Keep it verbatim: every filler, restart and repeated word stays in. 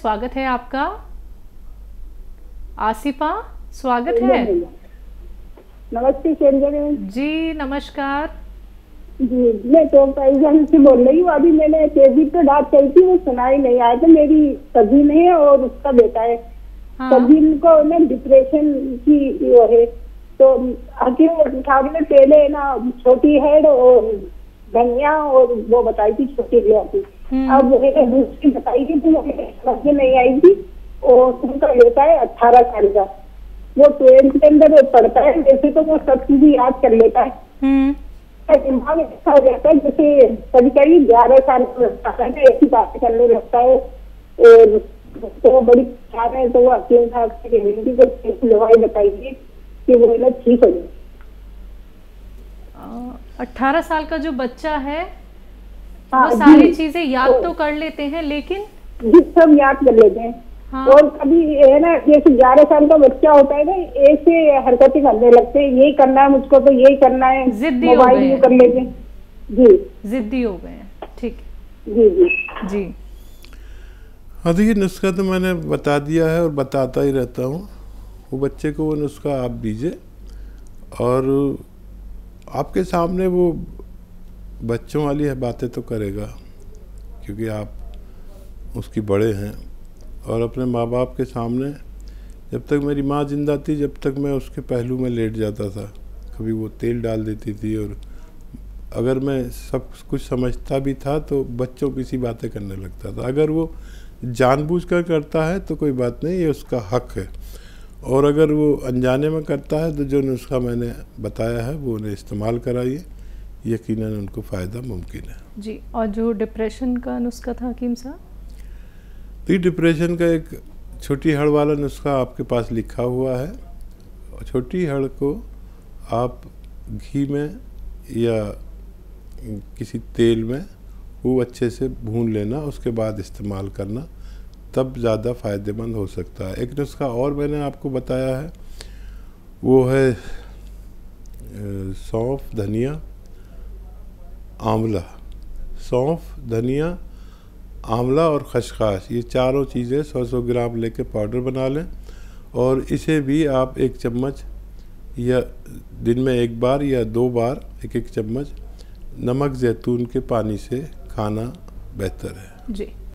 स्वागत है आपका। आसिफा, स्वागत है। नमस्ते शेरजन जी नमस्कार जी। मैं तो पैजान से बोल रही हूँ। अभी मैंने तेजी पे बात करी थी, वो सुनाई नहीं आया था। मेरी कजिन है और उसका बेटा है। हाँ। कजिन को ना डिप्रेशन की वो है, तो हकीम साहब ने पहले ना छोटी हेड और धनिया और वो बताई थी छोटी इलायची। अब मैंने दूसरी बताई थी तो समझ में नहीं आई थी। और उनका बेटा है अठारह साल का, वो ट्वेल्थ के अंदर पढ़ता है। वैसे तो वो सब चीजें याद कर लेता है, दिमाग अच्छा हो जाता है। जैसे कभी कभी ग्यारह साल में ऐसी बातें करने लगता है। और तो बड़ी परेशान है, तो वो हकीम साहब से विनती को दवाई बताइए कि वो ना ठीक हो जाए। अठारह साल का जो बच्चा है, हाँ, वो सारी चीजें याद तो, तो कर लेते हैं, लेकिन जी सब याद कर लेते हैं। हाँ। और कभी है ना, जैसे ग्यारह साल का बच्चा होता है ना, ऐसे हरकतें करने लगते हैं, यही करना है मुझको, तो यही करना है, जिद्दी हो मोबाइल गए में कर लेते हैं। जी जिद्दी हो गए हैं। ठीक जी जी जी। हाँ देखिए, नुस्खा तो मैंने बता दिया है और बताता ही रहता हूँ। वो बच्चे को वो नुस्खा आप दीजिए और आपके सामने वो बच्चों वाली बातें तो करेगा, क्योंकि आप उसकी बड़े हैं। और अपने माँ बाप के सामने, जब तक मेरी माँ जिंदा थी, जब तक मैं उसके पहलू में लेट जाता था, कभी वो तेल डाल देती थी। और अगर मैं सब कुछ समझता भी था तो बच्चों की सी बातें करने लगता था। अगर वो जानबूझकर करता है तो कोई बात नहीं, ये उसका हक है। और अगर वो अनजाने में करता है तो जो नुस्खा मैंने बताया है वो उन्हें इस्तेमाल कराइए, यकीनन उनको फ़ायदा मुमकिन है जी। और जो डिप्रेशन का नुस्खा था हकीम साहब, तो डिप्रेशन का एक छोटी हड़ वाला नुस्खा आपके पास लिखा हुआ है। छोटी हड़ को आप घी में या किसी तेल में वो अच्छे से भून लेना, उसके बाद इस्तेमाल करना, तब ज़्यादा फ़ायदेमंद हो सकता है। एक नुस्खा और मैंने आपको बताया है, वो है सौंफ, धनिया, आंवला। सौंफ, धनिया, आंवला और खसखस, ये चारों चीज़ें सौ सौ ग्राम लेके पाउडर बना लें। और इसे भी आप एक चम्मच या दिन में एक बार या दो बार एक एक चम्मच नमक ज़ैतून के पानी से खाना बेहतर है। जी।